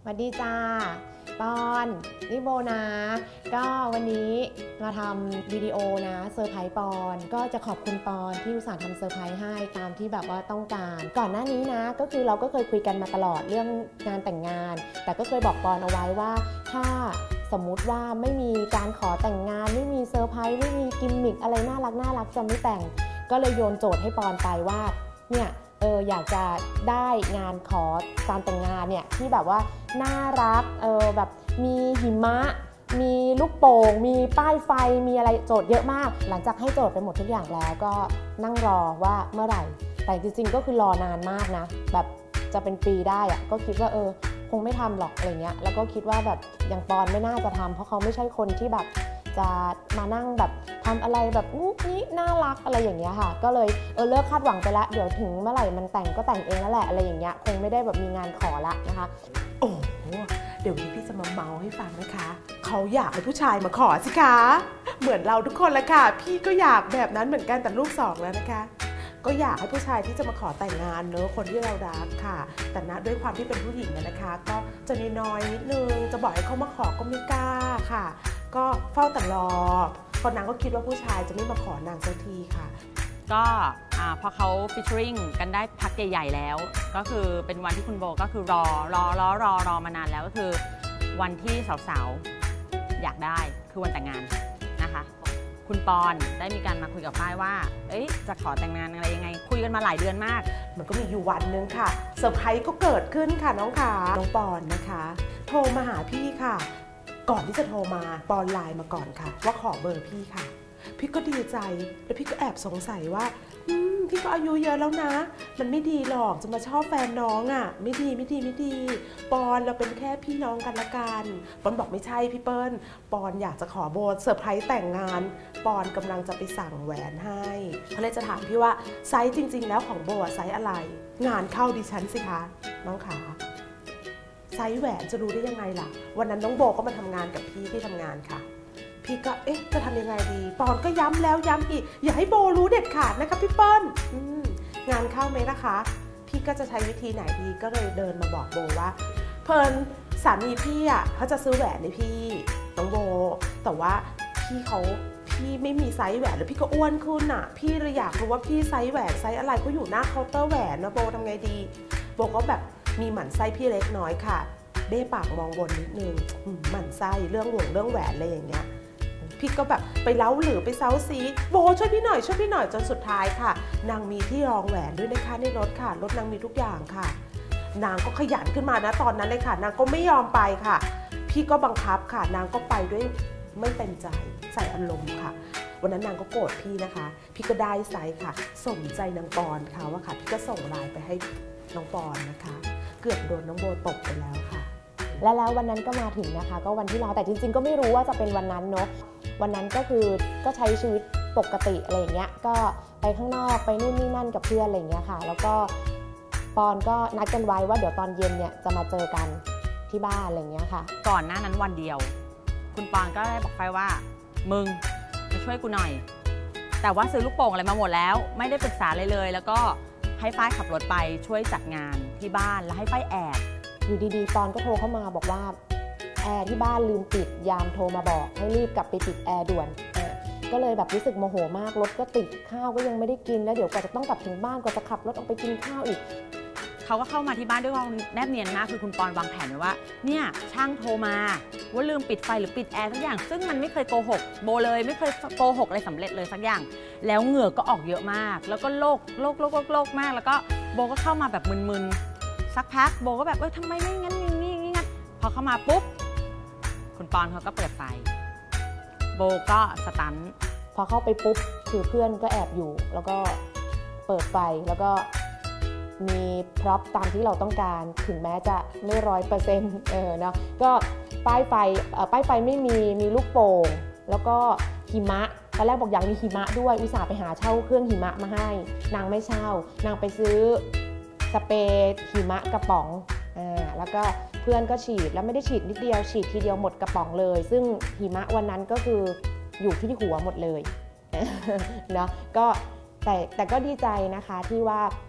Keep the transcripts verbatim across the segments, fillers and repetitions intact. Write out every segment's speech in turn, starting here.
วัสดีจ้าปอนนี่โบนะก็วันนี้มาทำวิดีโอนะเซอร์ไพรส์ปอนก็จะขอบคุณปอนที่อุตส่าห์ทำเซอร์ไพรส์ให้ตามที่แบบว่าต้องการก่อนหน้านี้นะก็คือเราก็เคยคุยกันมาตลอดเรื่องงานแต่งงานแต่ก็เคยบอกปอนเอาไว้ว่าถ้าสมมุติว่าไม่มีการขอแต่งงานไม่มีเซอร์ไพรส์ไม่มีกิมมิคอะไรน่ารักน่ารักจะไม่แต่งก็เลยโยนโจทย์ให้ปอนไปว่าเนี่ยเอออยากจะได้งานขอการแต่งงานเนี่ยที่แบบว่าน่ารักเออแบบมีหิมะมีลูกโป่งมีป้ายไฟมีอะไรโจทย์เยอะมากหลังจากให้โจทย์ไปหมดทุกอย่างแล้วก็นั่งรอว่าเมื่อไหร่แต่จริงๆก็คือรอนานมากนะแบบจะเป็นปีได้อะก็คิดว่าเออคงไม่ทำหรอกอะไรเงี้ยแล้วก็คิดว่าแบบอย่างปอนไม่น่าจะทำเพราะเขาไม่ใช่คนที่แบบจะมานั่งแบบทำอะไรแบบงุ๊กนี้น่ารักอะไรอย่างเงี้ยค่ะก็เลยเออเลิกคาดหวังไปละเดี๋ยวถึงเมื่อไหร่มันแต่งก็แต่งเองแล้วแหละอะไรอย่างเงี้ยคงไม่ได้แบบมีงานขอละนะคะโอ้เดี๋ยวนี้พี่จะมาเมาให้ฟังนะคะเขาอยากให้ผู้ชายมาขอสิคะเหมือนเราทุกคนแหละค่ะพี่ก็อยากแบบนั้นเหมือนกันแต่ลูกสองแล้วนะคะก็อยากให้ผู้ชายที่จะมาขอแต่งงานเนอะคนที่เรารักค่ะแต่นะด้วยความที่เป็นผู้หญิงนะคะก็จะน้อยนิดนึงจะบอกให้เขามาขอก็ไม่กล้าค่ะก็เฝ้าแต่รอพอนางก็คิดว่าผู้ชายจะไม่มาขอนางสักทีค่ะก็พอเขาฟิชเชอริงกันได้พักใหญ่ๆแล้วก็คือเป็นวันที่คุณโบก็คือรอรอรอรอรอมานานแล้วก็คือวันที่สาวๆอยากได้คือวันแต่งงานนะคะคุณปอนได้มีการมาคุยกับฝ้ายว่าเอ้ยจะขอแต่งงานอะไรยังไงคุยกันมาหลายเดือนมากมันก็มีอยู่วันนึงค่ะเซอร์ไพรส์ก็เกิดขึ้นค่ะน้องขาน้องปอนนะคะโทรมาหาพี่ค่ะก่อนที่จะโทรมาปอนไลน์มาก่อนค่ะว่าขอเบอร์พี่ค่ะพี่ก็ดีใจแล้วพี่ก็แอบสงสัยว่าพี่ก็อายุเยอะแล้วนะมันไม่ดีหรอกจะมาชอบแฟนน้องอ่ะไม่ดีไม่ดีไม่ดีปอนเราเป็นแค่พี่น้องกันละกันปอนบอกไม่ใช่พี่เปิ้ลปอนอยากจะขอโบเซอร์ไพรส์แต่งงานปอนกำลังจะไปสั่งแหวนให้เขาเลยจะถามพี่ว่าไซส์จริงๆแล้วของโบไซส์อะไรงานเข้าดิฉันสิคะน้องขาไซส์แหวนจะรู้ได้ยังไงล่ะวันนั้นน้องโบก็มาทำงานกับพี่ที่ทำงานค่ะพี่ก็เอ๊ะจะทำยังไงดีปอนก็ย้ำแล้วย้ำอีกอย่าให้โบรู้เด็ดขาดนะคะพี่เปิ้ลงานเข้าไหมนะคะพี่ก็จะใช้วิธีไหนดีก็เลยเดินมาบอกโบว่าเพิ่นสามีพี่อ่ะเขาจะซื้อแหวนให้พี่น้องโบแต่ว่าพี่เขาพี่ไม่มีไซส์แหวนหรือพี่ก็อ้วนขึ้นอ่ะพี่เลยอยากรู้ว่าพี่ไซส์แหวนไซส์อะไรก็อยู่หน้าเคาน์เตอร์แหวนนะโบทำไงดีโบก็แบบมีหมั่นไส้พี่เล็กน้อยค่ะเบ้ปากมองบนนิดนึงหมั่นไส้เรื่องหวงเรื่องแหวนอะไรอย่างเงี้ยพี่ก็แบบไปเล้าหรือไปเซ้าซีโบช่วยพี่หน่อยช่วยพี่หน่อยจนสุดท้ายค่ะนางมีที่รองแหวนด้วยนะคะในรถค่ะรถนางมีทุกอย่างค่ะนางก็ขยันขึ้นมานะตอนนั้นเลยค่ะนางก็ไม่ยอมไปค่ะพี่ก็บังคับค่ะนางก็ไปด้วยไม่เต็มใจใส่อารมณ์ค่ะวันนั้นนางก็โกรธพี่นะคะพี่ก็ได้ไซส์ค่ะสมใจนางปอนค่ะว่าค่ะพี่ก็ส่งไลน์ไปให้น้องปอนนะคะเกือบโดนน้องโบตบไปแล้วค่ะและแล้ววันนั้นก็มาถึงนะคะก็วันที่เราแต่จริงๆก็ไม่รู้ว่าจะเป็นวันนั้นเนาะวันนั้นก็คือก็ใช้ชีวิตปกติอะไรอย่างเงี้ยก็ไปข้างนอกไปนู่นนี่นั่นกับเพื่อนอะไรอย่างเงี้ยค่ะแล้วก็ปอนก็นัดกันไว้ว่าเดี๋ยวตอนเย็นเนี่ยจะมาเจอกันที่บ้านอะไรอย่างเงี้ยค่ะก่อนหน้านั้นวันเดียวคุณปอนก็ได้บอกฝ้ายว่ามึงมาช่วยกูหน่อยแต่ว่าซื้อลูกโป่งอะไรมาหมดแล้วไม่ได้ปรึกษาเลยเลยแล้วก็ให้ฝ้ายขับรถไปช่วยจัดงานที่บ้านแล้วให้ฝ้ายแอบอยู่ดีๆปอนก็โทรเข้ามาบอกว่าแอร์ที่บ้านลืมปิดยามโทรมาบอกให้รีบกลับไปปิดแอร์ด่วนก็เลยแบบรู้สึกโมโหมากรถก็ติดข้าวก็ยังไม่ได้กินแล้วเดี๋ยวกว่าจะต้องกลับถึงบ้านกว่าจะขับรถออกไปกินข้าวอีกเขาก็เข้ามาที่บ้านด้วยความแนบเนียนมากคือคุณปอนวางแผนไว้ว่าเนี่ยช่างโทรมาว่าลืมปิดไฟหรือปิดแอร์สักอย่างซึ่งมันไม่เคยโกหกโบเลยไม่เคยโกหกอะไรสำเร็จเลยสักอย่างแล้วเหงื่อก็ออกเยอะมากแล้วก็โลกโลกโลกโลกมากแล้วก็โบก็เข้ามาแบบมึนๆสักพักโบก็แบบเอ้ยทำไมไม่งั้นนี่นี่งั้นพอเข้ามาปุ๊บคุณปอนเขาก็เปิดไฟโบก็สตันพอเข้าไปปุ๊บคือเพื่อนก็แอบอยู่แล้วก็เปิดไฟแล้วก็มีพร็อพตามที่เราต้องการถึงแม้จะไม่ร้อยเปอร์เซ็นต์เออเนาะก็ป้ายไฟป้ายไฟไม่มีมีลูกโป่งแล้วก็หิมะตอนแรกบอกอยากมีหิมะด้วยอุตส่าห์ไปหาเช่าเครื่องหิมะมาให้นางไม่เช่านางไปซื้อสเปรย์หิมะกระป๋องอ่าแล้วก็เพื่อนก็ฉีดแล้วไม่ได้ฉีดนิดเดียวฉีดทีเดียวหมดกระป๋องเลยซึ่งหิมะวันนั้นก็คืออยู่ที่หัวหมดเลยเนาะก็แต่แต่ก็ดีใจนะคะที่ว่า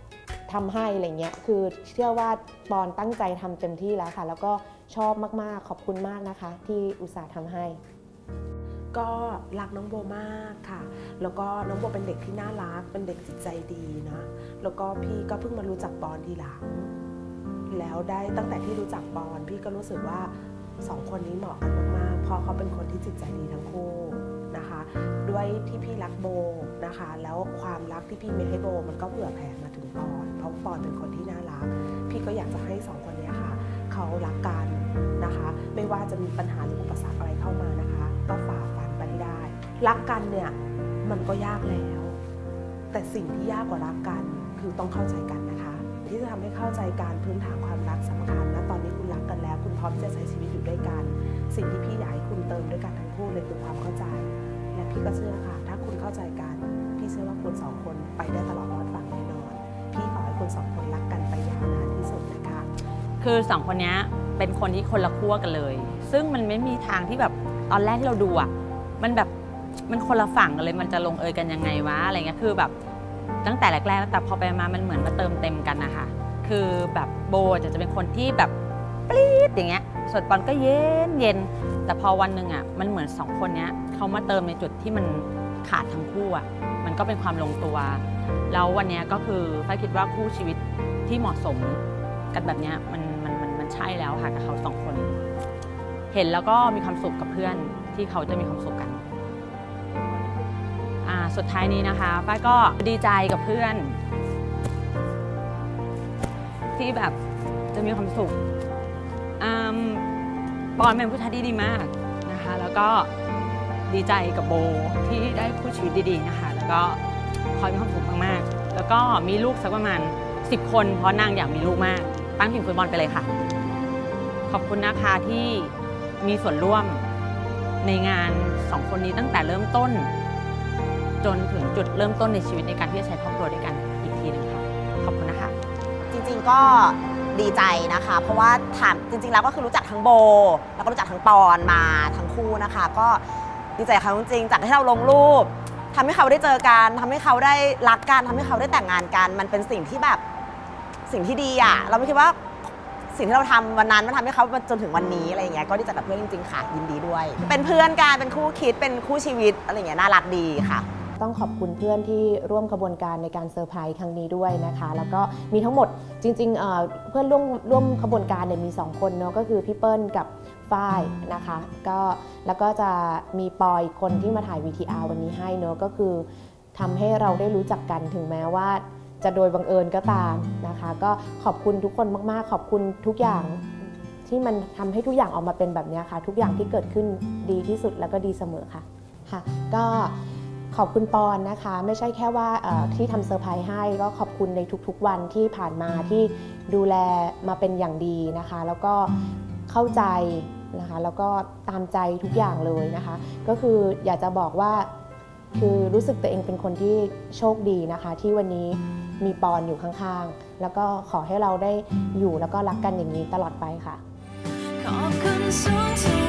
ทำให้อะไรเงี้ยคือเชื่อว่าปอนตั้งใจทำเต็มที่แล้วค่ะแล้วก็ชอบมากๆขอบคุณมากนะคะที่อุตส่าห์ทำให้ก็รักน้องโบมากค่ะแล้วก็น้องโบเป็นเด็กที่น่ารักเป็นเด็กจิตใจดีนะแล้วก็พี่ก็เพิ่งมารู้จักปอนทีหลังแล้วได้ตั้งแต่ที่รู้จักปอนพี่ก็รู้สึกว่าสองคนนี้เหมาะกันมากๆเพราะเขาเป็นคนที่จิตใจดีทั้งคู่นะคะด้วยที่พี่รักโบนะคะแล้วความรักที่พี่มีให้โบมันก็เผื่อแผ่มาถึงปอนเพราะปอนเป็นคนที่น่ารักพี่ก็อยากจะให้สองคนนี้ค่ะเขารักกันนะคะไม่ว่าจะมีปัญหาหรืออุปสรรคอะไรเข้ามานะคะก็ฝ่าฟันไปให้ได้รักกันเนี่ยมันก็ยากแล้วแต่สิ่งที่ยากกว่ารักกันคือต้องเข้าใจกันนะคะที่จะทำให้เข้าใจการพื้นฐานความรักสำคัญนะตอนนี้คุณรักกันแล้วคุณพร้อมจะใช้ชีวิตอยู่ด้วยกันสิ่งที่พี่อยากให้คุณเติมด้วยกันทั้งคู่เลยคือความเข้าใจและพี่ก็เชื่อค่ะถ้าคุณเข้าใจกันพี่เชื่อว่าคุณสองคนไปได้ตลอดรอดฝั่งแน่นอนพี่ขอให้คุณสองคนรักกันไปยาวนานที่สุดนะคะคือสองคนนี้เป็นคนที่คนละขั้วกันเลยซึ่งมันไม่มีทางที่แบบตอนแรกที่เราดูอ่ะมันแบบมันคนละฝั่งกันเลยมันจะลงเอยกันยังไงวะอะไรเงี้ยคือแบบตั้งแต่แรกๆแต่พอไปมามันเหมือนมาเติมเต็มกันนะคะคือแบบโบจะจะเป็นคนที่แบบปรี๊ดอย่างเงี้ยส่วนปอนก็เย็นเย็นแต่พอวันหนึ่งอ่ะมันเหมือนสองคนนี้เขามาเติมในจุดที่มันขาดทั้งคู่อ่ะมันก็เป็นความลงตัวแล้ววันนี้ก็คือฝ้ายคิดว่าคู่ชีวิตที่เหมาะสมกันแบบนี้มันมันมันมันใช่แล้วค่ะกับเขาสองคนเห็นแล้วก็มีความสุขกับเพื่อนที่เขาจะมีความสุขกันอ่าสุดท้ายนี้นะคะฝ้ายก็ดีใจกับเพื่อนที่แบบจะมีความสุขปอนเป็นผู้ชายที่ดีมากนะคะแล้วก็ดีใจกับโบที่ได้คู่ชีวิตดีๆนะคะแล้วก็คอยมีความสุขมากๆแล้วก็มีลูกสักประมาณสิบคนเพราะนางอยากมีลูกมากตั้งทีมฟุตบอลไปเลยค่ะขอบคุณนะคะที่มีส่วนร่วมในงานสองคนนี้ตั้งแต่เริ่มต้นจนถึงจุดเริ่มต้นในชีวิตในการที่จะใช้ครอบครัวด้วยกันอีกทีนึงค่ะขอบคุณนะคะจริงๆก็ดีใจนะคะเพราะว่าถามจริงๆแล้วก็คือรู้จักทั้งโบแล้วก็รู้จักทั้งปอนมาทั้งคู่นะคะก็ดีใจเขาจริงๆจากที่เราลงรูปทำให้เขาได้เจอกันทำให้เขาได้รักกันทำให้เขาได้แต่งงานกันมันเป็นสิ่งที่แบบสิ่งที่ดีอ่ะเราไม่คิดว่าสิ่งที่เราทำวันนั้นมันทำให้เขามาจนถึงวันนี้อะไรอย่างเงี้ยก็ดีใจกับเพื่อนจริงๆค่ะยินดีด้วยเป็นเพื่อนกันเป็นคู่คิดเป็นคู่ชีวิตอะไรอย่างเงี้ยน่ารักดีค่ะต้องขอบคุณเพื่อนที่ร่วมขบวนการในการเซอร์ไพรส์ครั้งนี้ด้วยนะคะแล้วก็มีทั้งหมดจริงๆ เ, เพื่อนร่วมร่วมขบวนการเนี่ยมีสองคนเนาะก็คือพี่เปิ้ลกับฝ้ายนะคะก็แล้วก็จะมีปอยคนที่มาถ่าย วี ที อาร์ วันนี้ให้เนาะก็คือทำให้เราได้รู้จักกันถึงแม้ว่าจะโดยบังเอิญก็ตามนะคะก็ขอบคุณทุกคนมากๆขอบคุณทุกอย่างที่มันทำให้ทุกอย่างออกมาเป็นแบบนี้ค่ะทุกอย่างที่เกิดขึ้นดีที่สุดแล้วก็ดีเสมอค่ะค่ะก็ขอบคุณปอนนะคะไม่ใช่แค่ว่าที่ทำเซอร์ไพรส์ให้ก็ขอบคุณในทุกๆวันที่ผ่านมาที่ดูแลมาเป็นอย่างดีนะคะแล้วก็เข้าใจนะคะแล้วก็ตามใจทุกอย่างเลยนะคะก็คืออยากจะบอกว่าคือรู้สึกตัวเองเป็นคนที่โชคดีนะคะที่วันนี้มีปอนอยู่ข้างๆแล้วก็ขอให้เราได้อยู่แล้วก็รักกันอย่างนี้ตลอดไปค่ะขอบคุณสูงสุด